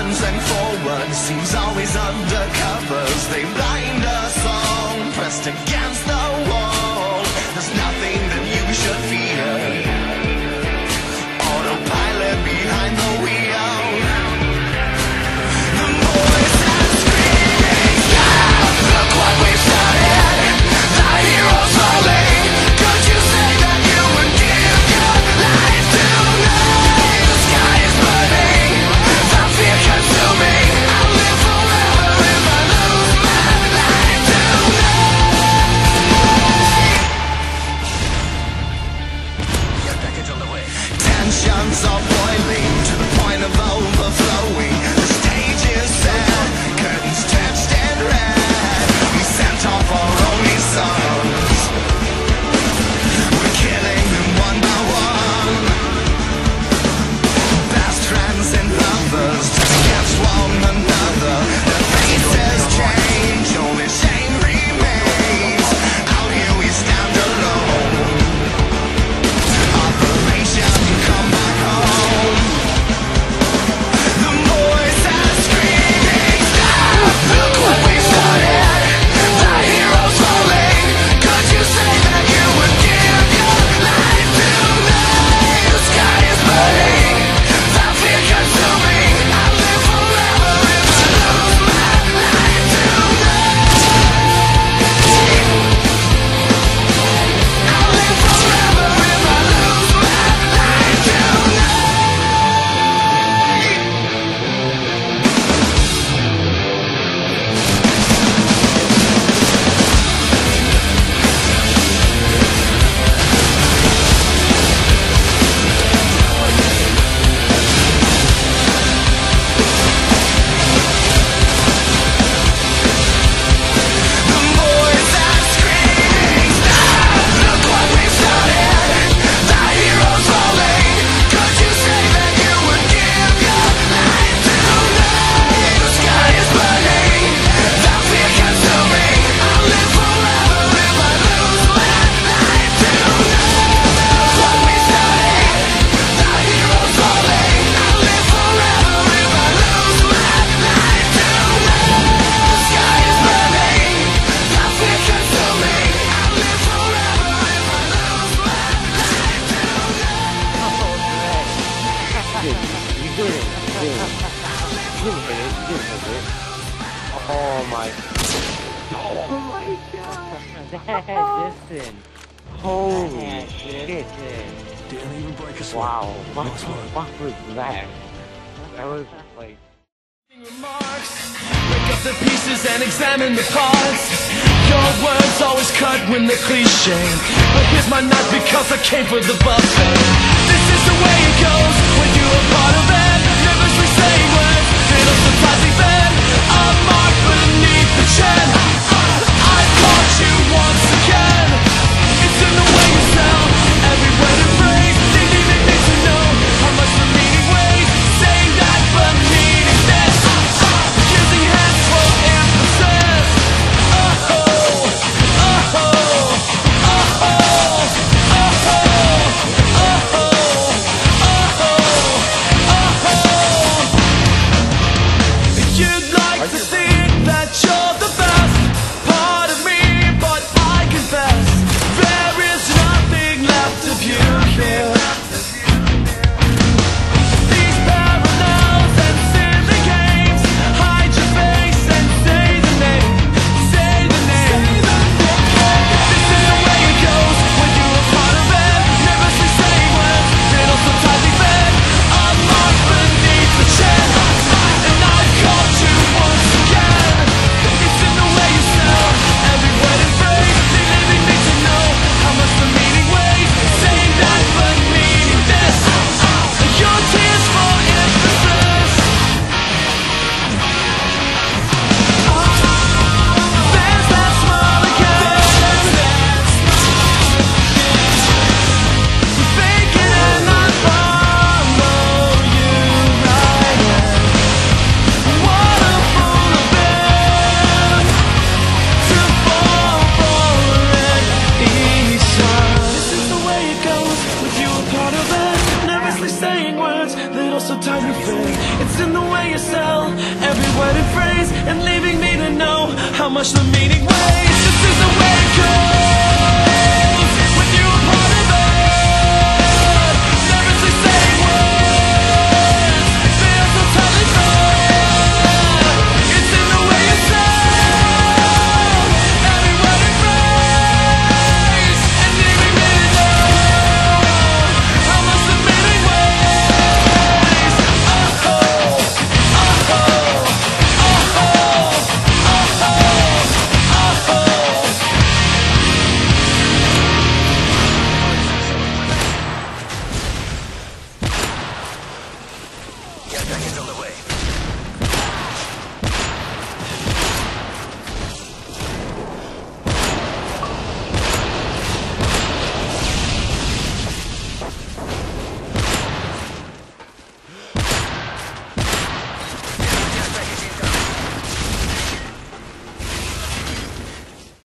backwards and forwards, seems always under covers. They blind us all, pressed against the wall. There's nothing that you should fear. Autopilot behind the wheel. The voices screaming, stop! Look what we've started. The heroes falling. Could you say that you would give your life tonight? The sky is burning, the fear consuming. I'll live forever if I lose my life tonight. Your package on the way. Tensions are boiling to the point of overflowing. The stage is set, curtains touched and red. We sent off our only sons. We're killing them one by one. Best friends and lovers turn against one another. Their faces change, only shame remains. Out here we stand alone. Operation come back home. The boys are screaming, stop! Look what we started. The heroes falling. Could you say that you would give your life tonight? The sky is burning, the fear consuming. I'll live forever if I lose my life tonight. I'll live forever if I lose my life tonight. The boys are screaming, stop! Look what we've started. The heroes falling. Could you say that you would give your life tonight? The sky is burning, the fear consuming. I'll live forever if I lose my life tonight. Look what we started. The heroes falling. I'll live forever if I lose my life tonight. The sky is burning, the fear consuming. I'll live forever if I lose my life tonight. You did it. You did it. You did it. Oh my. Oh my god. Listen. Holy shit. Didn't even break a sweat. Wow. What Nice the work. fuck was that? That was like. Remarks. Break up the pieces and examine the parts. Your words always cut when they're cliche, but here's my knife because I came for the buffet. This is the way it goes when you're a part of it. Nervously saying words, little surprising then. A mark beneath the chin. I caught you once again. It's in the way you sound, every word and phrase. Didn't even need to know how much the meaning weighs. Saying that but meaning this. Using hands for emphasis. Oh, oh, oh, oh, oh, oh, oh, oh. phrase and leaving me to know how much the meaning